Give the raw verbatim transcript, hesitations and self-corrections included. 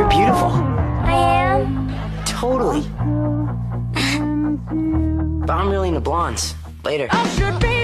beautiful. I am? Totally. But I'm really into blondes. Later. I should be